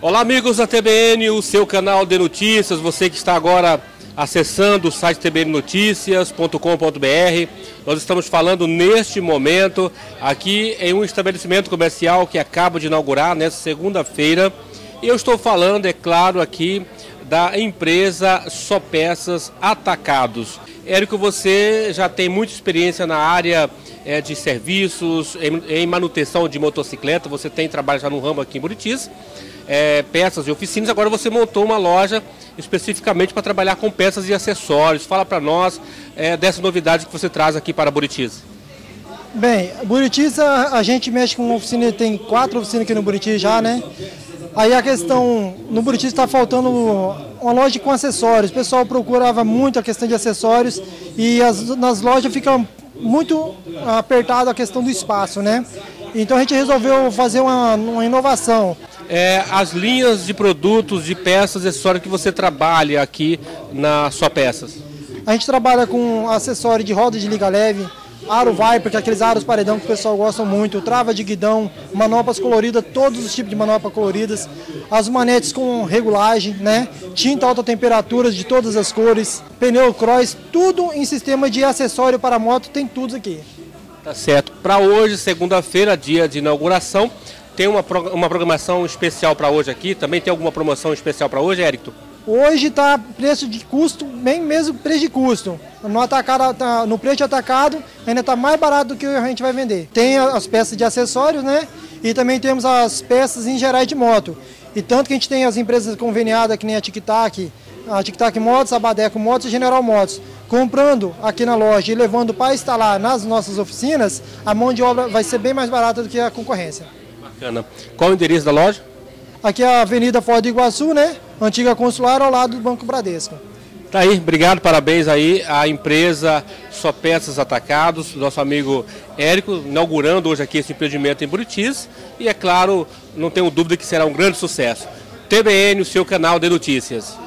Olá, amigos da TBN, o seu canal de notícias, você que está agora acessando o site tbnnoticias.com.br. Nós estamos falando neste momento aqui em um estabelecimento comercial que acaba de inaugurar nesta segunda-feira. E eu estou falando, é claro, aqui da empresa Só Peças Atacados. Érico, você já tem muita experiência na área de serviços, em manutenção de motocicleta, você tem trabalho já no ramo aqui em Buritis. Peças e oficinas, agora você montou uma loja especificamente para trabalhar com peças e acessórios. Fala para nós dessa novidade que você traz aqui para Buritis. Bem, Buritis a gente mexe com oficina, tem 4 oficinas aqui no Buritis já, né? Aí a questão, no Buritis está faltando uma loja com acessórios, o pessoal procurava muito a questão de acessórios e nas lojas fica muito apertado a questão do espaço, né? Então a gente resolveu fazer uma inovação. As linhas de produtos, de peças e acessórios que você trabalha aqui na Só Peças? A gente trabalha com acessório de roda de liga leve, aro Viper, que é aqueles aros paredão que o pessoal gosta muito, trava de guidão, manoplas coloridas, todos os tipos de manoplas coloridas, as manetes com regulagem, né? Tinta alta temperatura de todas as cores, pneu cross, tudo em sistema de acessório para moto, tem tudo aqui. Tá certo. Para hoje, segunda-feira, dia de inauguração, tem uma programação especial para hoje aqui? Também tem alguma promoção especial para hoje, Érico? Hoje está preço de custo, bem mesmo preço de custo. No preço de atacado ainda está mais barato do que a gente vai vender. Tem as peças de acessórios, né? E também temos as peças em geral de moto. E tanto que a gente tem as empresas conveniadas, que nem a Tic Tac Motos, a Badeco Motos e General Motos. Comprando aqui na loja e levando para instalar nas nossas oficinas, a mão de obra vai ser bem mais barata do que a concorrência. Bacana. Qual o endereço da loja? Aqui é a Avenida Foz do Iguaçu, né? Antiga Consular, ao lado do Banco Bradesco. Tá aí, obrigado, parabéns aí à empresa Só Peças Atacados, nosso amigo Érico, inaugurando hoje aqui esse empreendimento em Buritis. E é claro, não tenho dúvida que será um grande sucesso. TBN, o seu canal de notícias.